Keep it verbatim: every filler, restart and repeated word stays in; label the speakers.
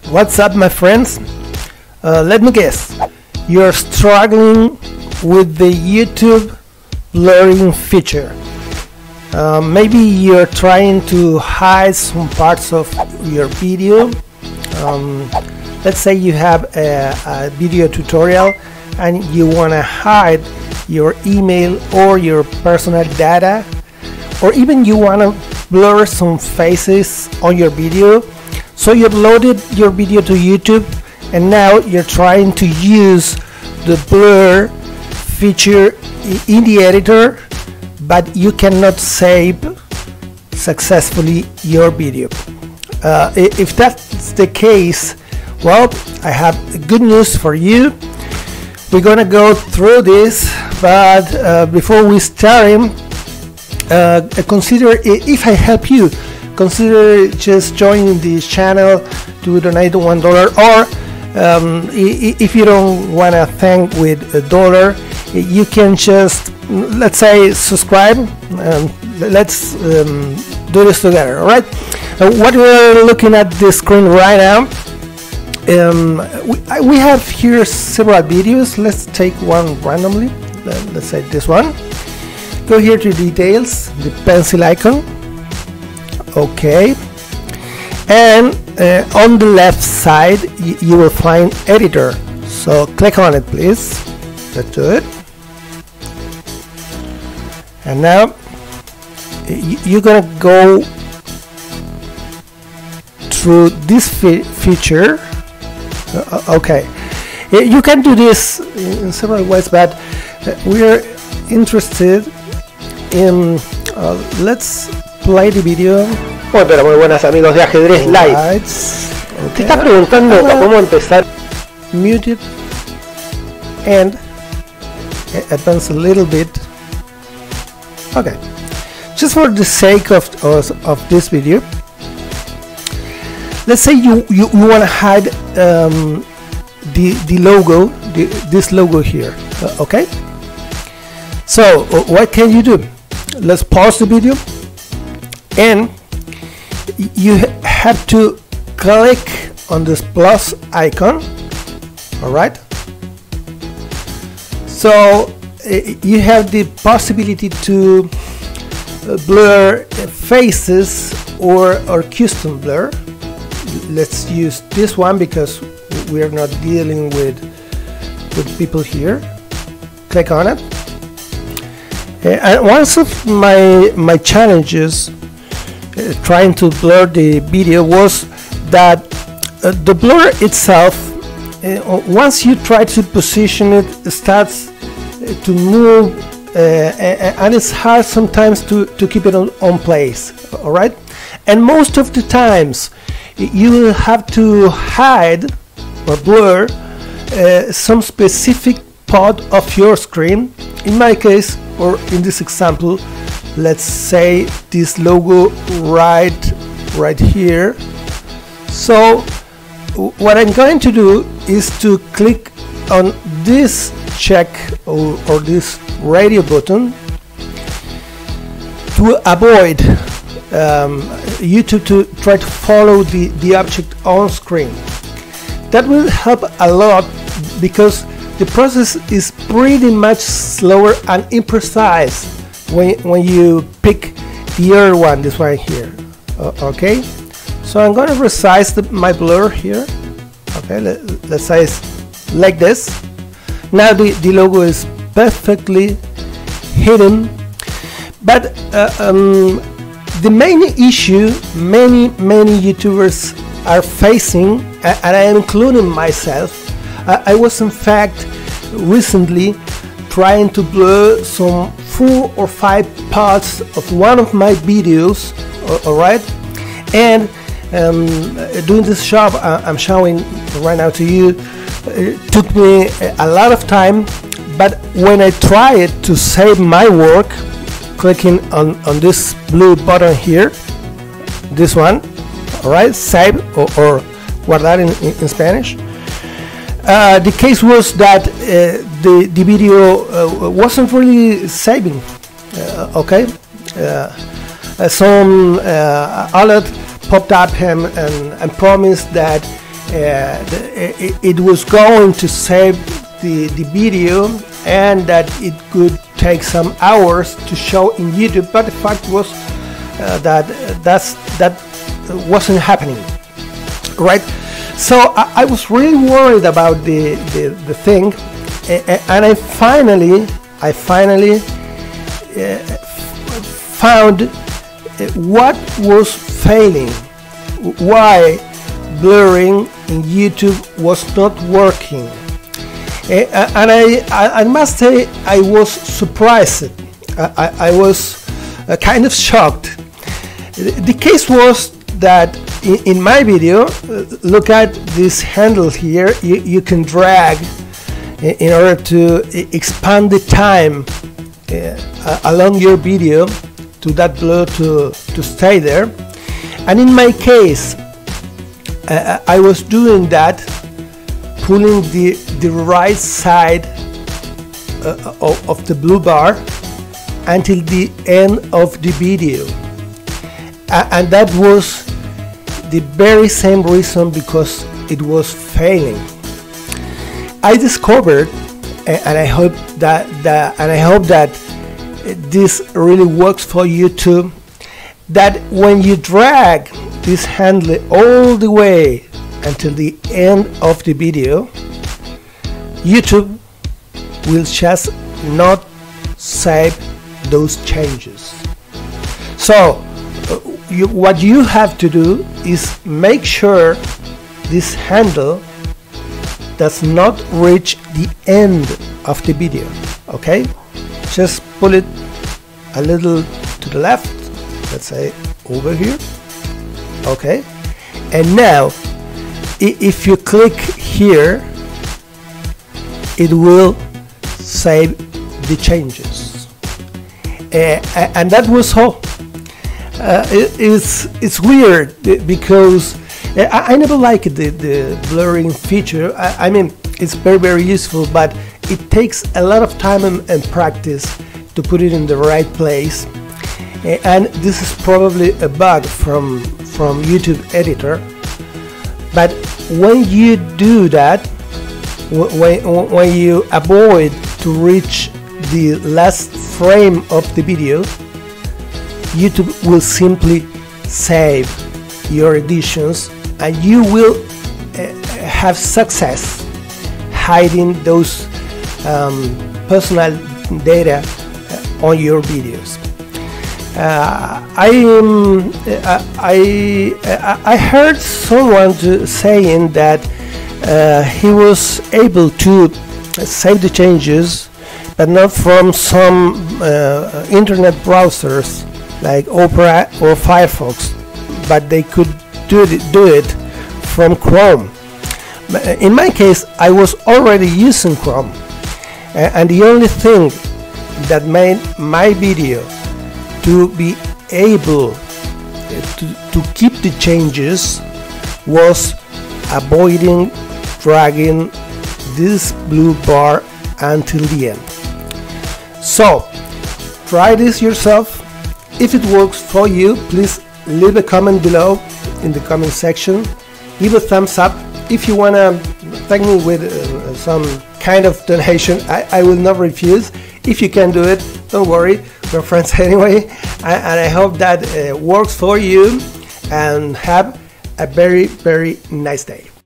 Speaker 1: What's up, my friends? Uh, let me guess, you're struggling with the YouTube blurring feature. Uh, maybe you're trying to hide some parts of your video. Um, let's say you have a, a video tutorial and you want to hide your email or your personal data, or even you want to blur some faces on your video. So you uploaded your video to YouTube and now you're trying to use the blur feature in the editor, but you cannot save successfully your video. Uh, if that's the case, well, I have good news for you. We're gonna go through this, but uh, before we start, uh, consider, if I help you, consider just joining this channel to donate one dollar, or um, if you don't want to thank with a dollar, you can just, let's say, subscribe. Um, let's um, do this together. All right. Uh, what we're looking at the screen right now. Um, we, we have here several videos. Let's take one randomly. Let's say this one. Go here to details, the pencil icon. Okay, and uh, on the left side you will find editor, so click on it, please. Let's do it. And now you're gonna go through this fe feature. Uh, okay, you can do this in several ways, but uh, we're interested in uh, let's play the video.
Speaker 2: Hola, muy buenas amigos de Ajedrez Live.
Speaker 1: Okay.
Speaker 2: Te está preguntando uh, cómo empezar.
Speaker 1: Mute it and advance a little bit. Okay, just for the sake of of, of this video, let's say you you, you want to hide um, the the logo, the, this logo here. Uh, okay, so uh, what can you do? Let's pause the video, and you have to click on this plus icon. All right, so uh, you have the possibility to uh, blur faces or or custom blur. Let's use this one because we are not dealing with with people here. Click on it. Uh, and one of my my challenges uh, trying to blur the video was that uh, the blur itself, uh, once you try to position it, it starts uh, to move, uh, and it's hard sometimes to to keep it on, on place. All right, and most of the times you will have to hide or blur uh, some specific part of your screen. In my case, or in this example, let's say this logo right right here. So what I'm going to do is to click on this check or, or this radio button to avoid um, YouTube to try to follow the, the object on screen. That will help a lot because the process is pretty much slower and imprecise when, when you pick the other one, this one here. Uh, okay, so I'm going to resize the, my blur here. Okay, let, let's size like this. Now the, the logo is perfectly hidden, but uh, um, the main issue many many YouTubers are facing, and I am including myself, I was in fact recently trying to blur some four or five parts of one of my videos, alright, and um, doing this job I'm showing right now to you, it took me a lot of time, but when I tried to save my work, clicking on, on this blue button here, this one, alright, save or, or guardar in, in, in Spanish. Uh, the case was that uh, the, the video uh, wasn't really saving. Uh, okay, uh, uh, some uh, alert popped up and, and, and promised that the, it, it was going to save the, the video, and that it could take some hours to show in YouTube, but the fact was uh, that that's, that wasn't happening, right? So I, I was really worried about the, the, the thing, and I finally, I finally uh, found what was failing, why blurring in YouTube was not working. Uh, and I, I, I must say I was surprised. I, I, I was uh, kind of shocked. The case was that in, in my video, uh, look at this handle here, you, you can drag in, in order to expand the time uh, along your video to that blur to, to stay there. And in my case, uh, I was doing that, pulling the, the right side uh, of, of the blue bar until the end of the video. Uh, and that was the very same reason because it was failing. I discovered, and I hope that, that and I hope that this really works for you too, that when you drag this handle all the way until the end of the video, YouTube will just not save those changes. So uh, you, what you have to do is make sure this handle does not reach the end of the video. Okay, just pull it a little to the left, let's say over here. Okay, and now if you click here, it will save the changes, uh, and that was all. Uh, it, it's it's weird because I, I never liked the, the blurring feature. I, I mean, it's very very useful, but it takes a lot of time and, and practice to put it in the right place. Uh, and this is probably a bug from from YouTube editor. But when you do that, when, when you avoid to reach the last frame of the video, YouTube will simply save your editions, and you will uh, have success hiding those um, personal data uh, on your videos. Uh, I, um, I, I I heard someone to saying that uh, he was able to save the changes, but not from some uh, internet browsers like Opera or Firefox, but they could do it, do it from Chrome. In my case, I was already using Chrome, and the only thing that made my video to be able to, to keep the changes was avoiding dragging this blue bar until the end. So try this yourself. If it works for you, please leave a comment below in the comment section. Give a thumbs up. If you want to thank me with uh, some kind of donation, I, I will not refuse. If you can do it, don't worry, we're friends anyway. And, and I hope that uh, works for you, and have a very, very nice day.